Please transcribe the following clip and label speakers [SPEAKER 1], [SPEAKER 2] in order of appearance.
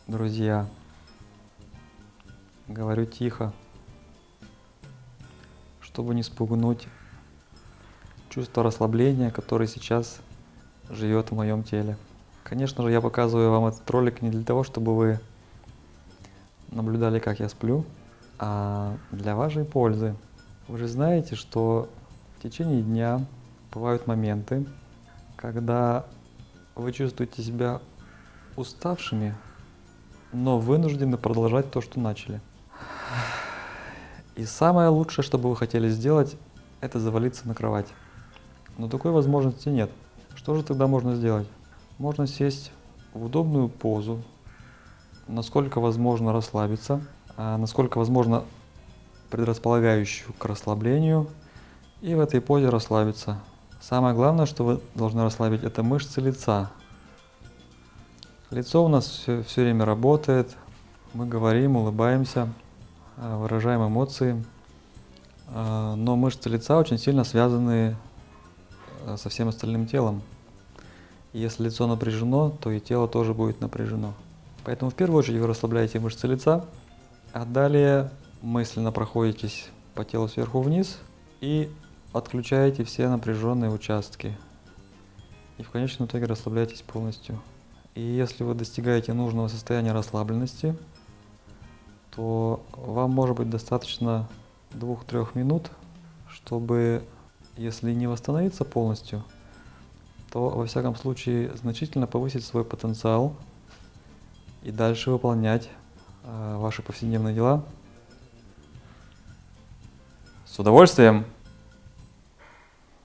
[SPEAKER 1] Друзья, говорю тихо, чтобы не спугнуть чувство расслабления, которое сейчас живет в моем теле. Конечно же, я показываю вам этот ролик не для того, чтобы вы наблюдали, как я сплю, а для вашей пользы. Вы же знаете, что в течение дня бывают моменты, когда вы чувствуете себя уставшими, но вынуждены продолжать то, что начали. И самое лучшее, что бы вы хотели сделать, это завалиться на кровать. Но такой возможности нет. Что же тогда можно сделать? Можно сесть в удобную позу, насколько возможно расслабиться, насколько возможно предрасполагающую к расслаблению, и в этой позе расслабиться. Самое главное, что вы должны расслабить, это мышцы лица. Лицо у нас все время работает, мы говорим, улыбаемся, выражаем эмоции, но мышцы лица очень сильно связаны со всем остальным телом. И если лицо напряжено, то и тело тоже будет напряжено. Поэтому в первую очередь вы расслабляете мышцы лица, а далее мысленно проходитесь по телу сверху вниз и отключаете все напряженные участки. И в конечном итоге расслабляетесь полностью. И если вы достигаете нужного состояния расслабленности, то вам может быть достаточно 2-3 минут, чтобы, если не восстановиться полностью, то во всяком случае значительно повысить свой потенциал и дальше выполнять ваши повседневные дела с удовольствием.